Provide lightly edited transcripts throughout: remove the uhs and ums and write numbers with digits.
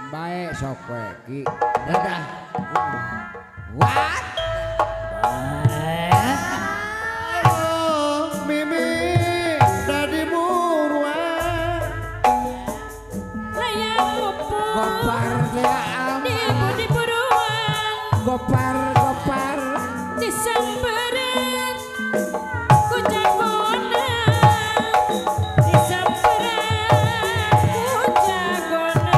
baik sok kowe ki. Dadah. What? Mimi dadi buruan. Hayang pupu. Gopar dia Ibu di buruan. Gopar. Disamperin ku jagona. Disamperin ku jagona.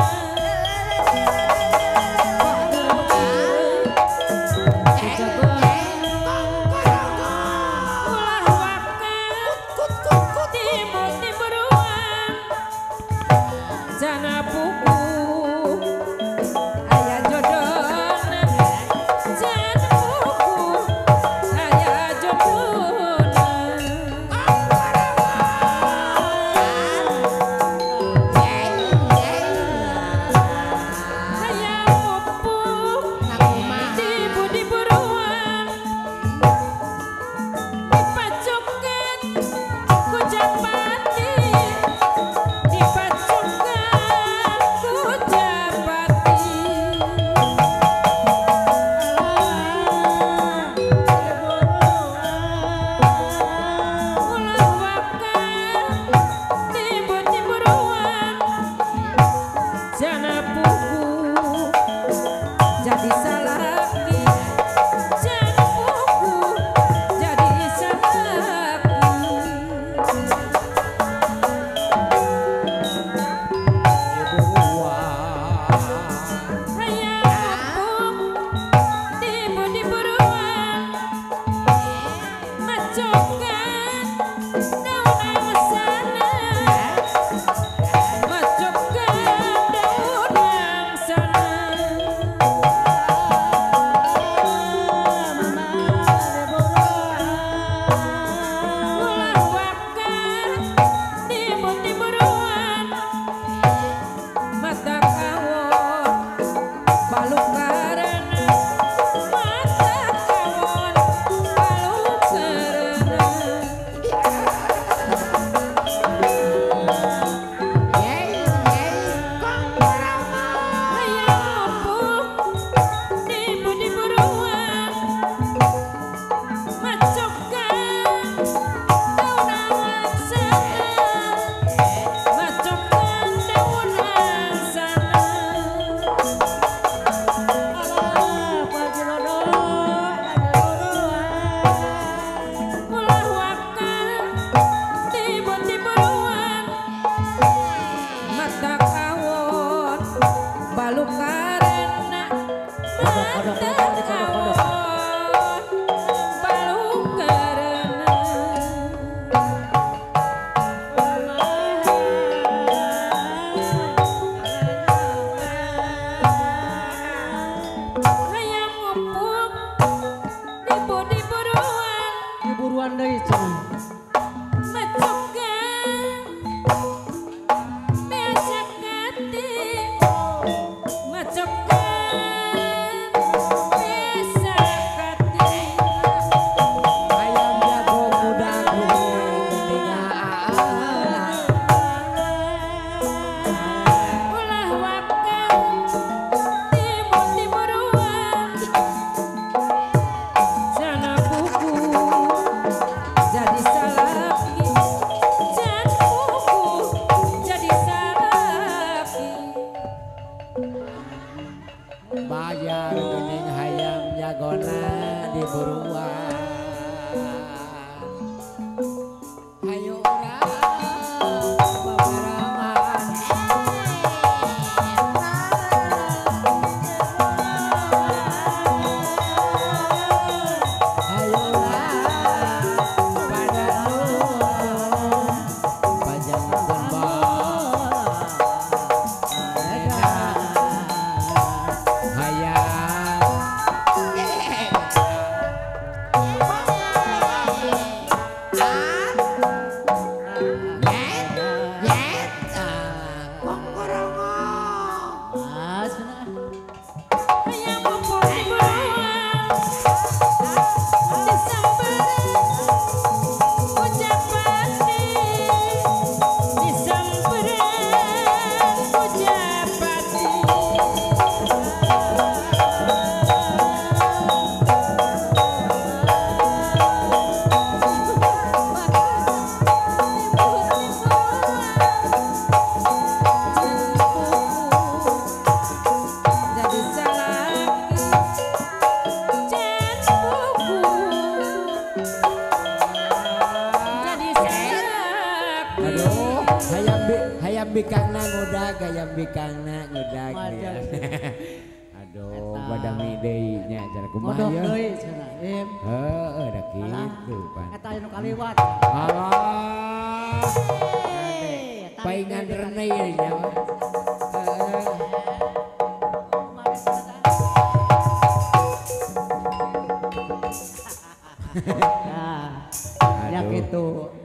Ulah wakan timur di buruan. Jana pupu aya jodona. Jana pupu aya jodona. Hayang pupu tibu di buruan. Dipacokan ku japati. Dipacokan ku japati. Ulah wakan tibu di buruan. Jana pupu jadi salaki. Jana pupu jadi salaki. Hayang pupu tibu di buruan. Macokan daun angsana. Macokan daun angsana. Ulah wakan tibu di buruan. Mata kawon baluk karena. Mata kawon baluk karena. Hayang pupu tibu di buruan. Macokan daun angsana. Macokan daun angsana. Ulah wakan tibu di buruan. Mata kawon baluk karena. Mata kawon baluk karena. Hayang ngupuk tibu di buruan. Di buruan deui cenah. Macokan biasa kati. Macokan biasa kati. Hayam jago muda geuningan. Ulah wakan tibu di buruan. Jana pupu jadi salaki. Jana pupu jadi salaki. Bayar geuning hayam jagona di buruan. Hayu urang babarengan. Hayu urang pada nuhun panjangkeun bae. Hayang Hayam bikangna ngudag, hayam bikangna ngudag. Maja. Aduh, pada deui nya cara kumaha Modok ya. deui cenah. Im. Heeh, da kitu pan. Eta anu kaliwat. Ah. Paingan renei nya. Nah, ya Aduh. gitu.